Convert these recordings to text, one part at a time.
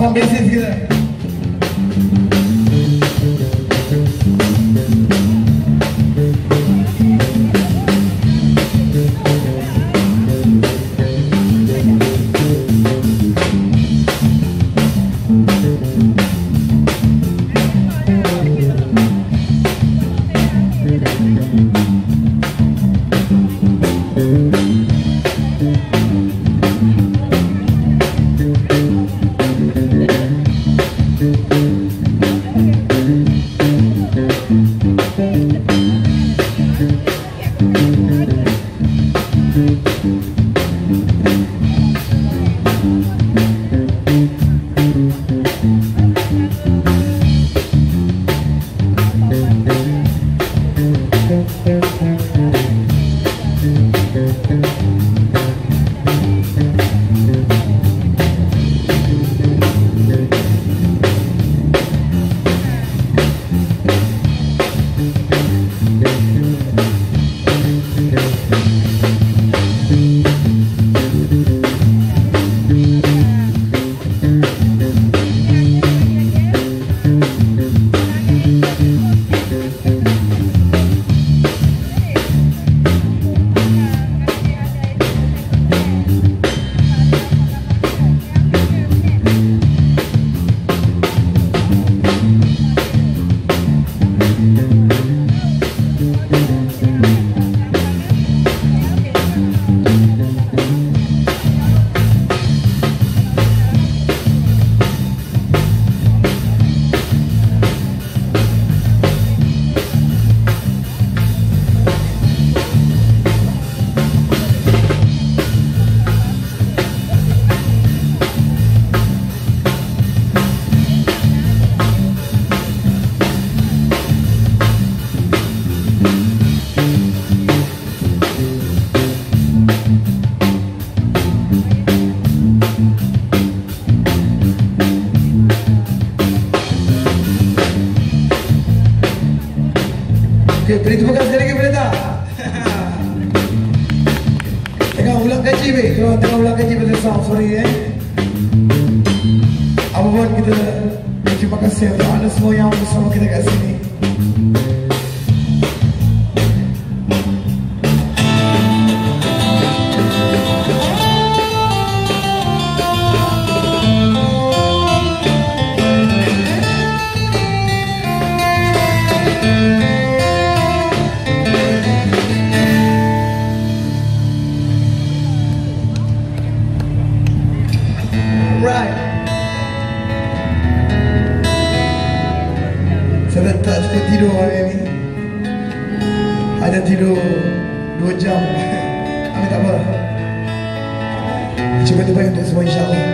Abang basis kita. Okay, beri tepuk tangan sekali lagi boleh tak? Tengah ulang kaji weh, kalau tengah ulang kaji pada sound, sorry apa pun kita terima kasih untuk anda semua yang bersama kita kat sini. Saya tak cukup tidur hari ni. Ada tidur 2 jam. Tapi tak apa. Cuba terbaik untuk semua insyaAllah.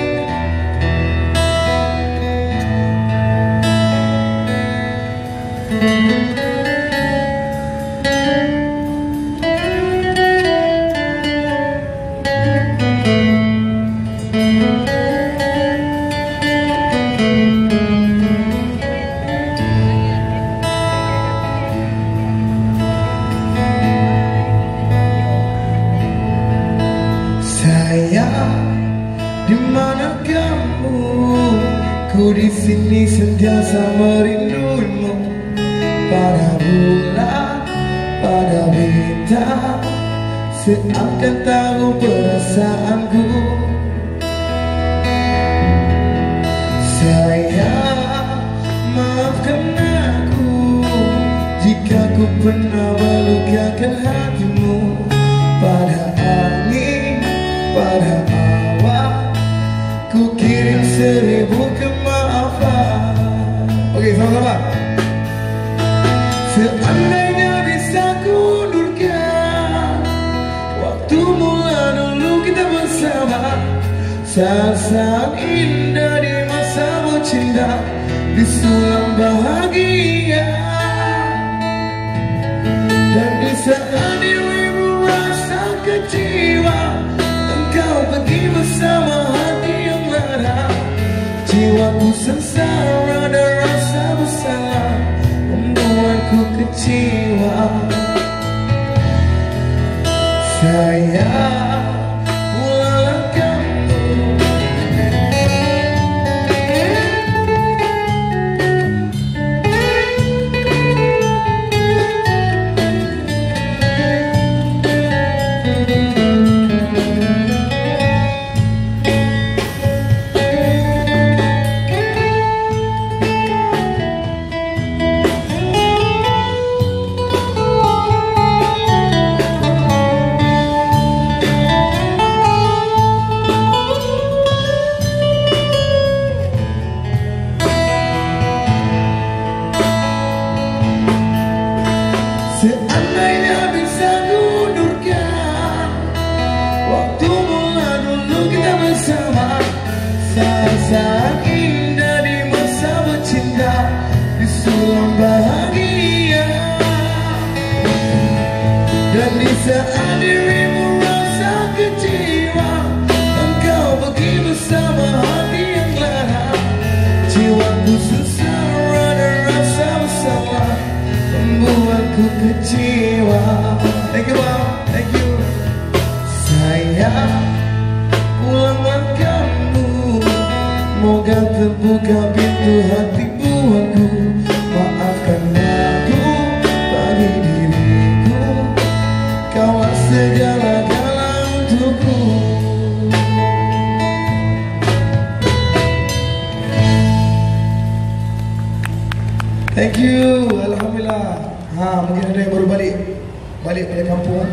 Di mana kamu? Ku di sini sentiasa merindumu. Pada bulan, pada bintang, seakan tahu perasaanku. Sayang, maafkan aku jika ku pernah melukakan hatimu. Pada angin, pada ku kirim 1000 kemaafan. Okey, sama-sama. Seandainya bisa ku undurkan waktu mula dulu kita bersama, saat-saat indah di masa bercinta, di sulam bahagia. Dan di saat dirimu rasa kecewa, engkau pergi bersama hati yang lara. Jiwaku sengsara dan rasa bersalah membuatku kecewa. Sayang, ulanglah kamu. saat indah di masa bercinta, di sulam bahagia. Dan di saat dirimu rasa kecewa, engkau pergi bersama hati yang lara. Jiwaku susah ada rasa bersama, membuatku kecewa. Thank you, Bang. Thank you. Sayang, pulanglah kamu, moga terbuka pintu hati buatku. Maafkan aku bagi diriku, kaulah segala-gala untukku. Thank you, alhamdulillah. Mungkin ada yang baru balik pada kampung.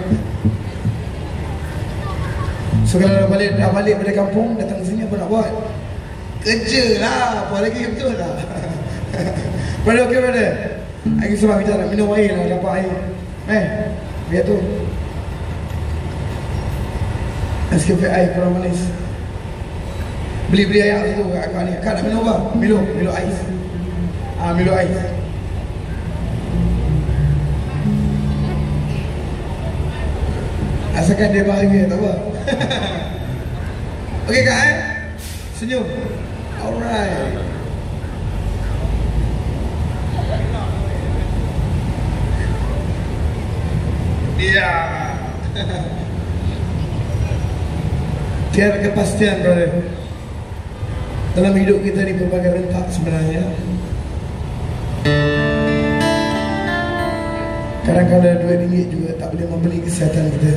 So kalau dah balik pada kampung, datang sini apa nak buat? Kerja lah, apa lagi, betul lah. Brother, okay brother. Lagi sebab kita nak minum air lah, dapat air. Biar tu Nescafe air kurang manis. Beli air tu kat akak ni. Akak nak minum apa? Milo ais. Milo ais. Asalkan dia bahagia, tak apa. Okey kak, senyum. Alright. Dia tiada kepastian, brother. Dalam hidup kita ni berbagai rentak sebenarnya. Kadang-kadang RM2 juga tak boleh membeli kesihatan kita.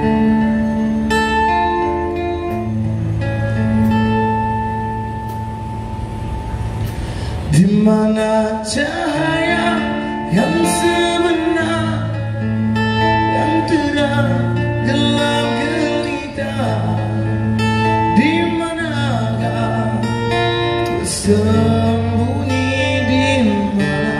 Di mana cahaya yang sebenar, yang terang gelap gelita, di manakah tersembunyi, di mana?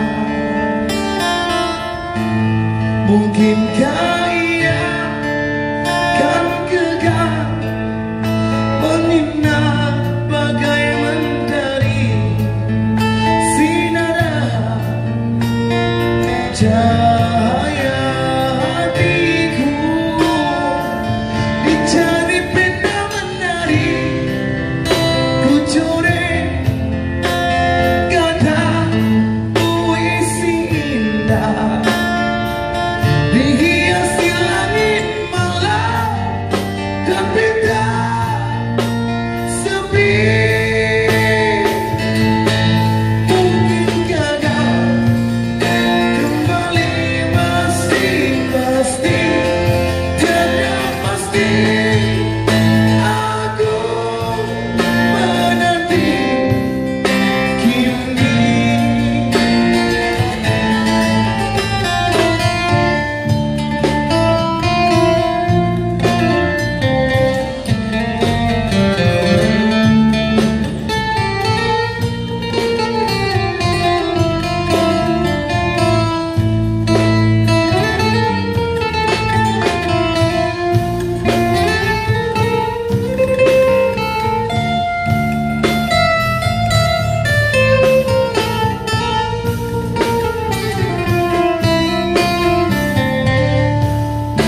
Mungkinkah ia kan kekal menyinar bagai mentari, sinar cahaya hatiku, dicari pena menari, ku corek kata puisi indah, dihiasi langit malam dan bintang sepi. Mungkinkah kau kembali, pasti tidak pasti. Aku menanti kini.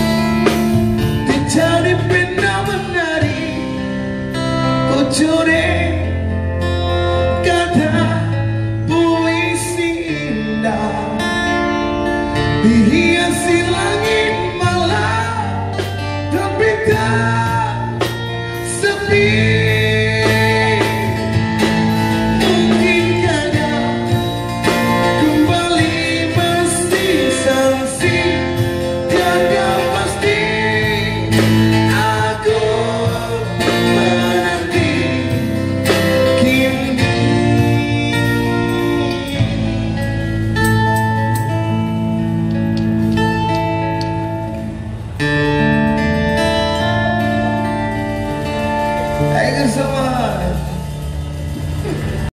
Dicari pena menari, ku curi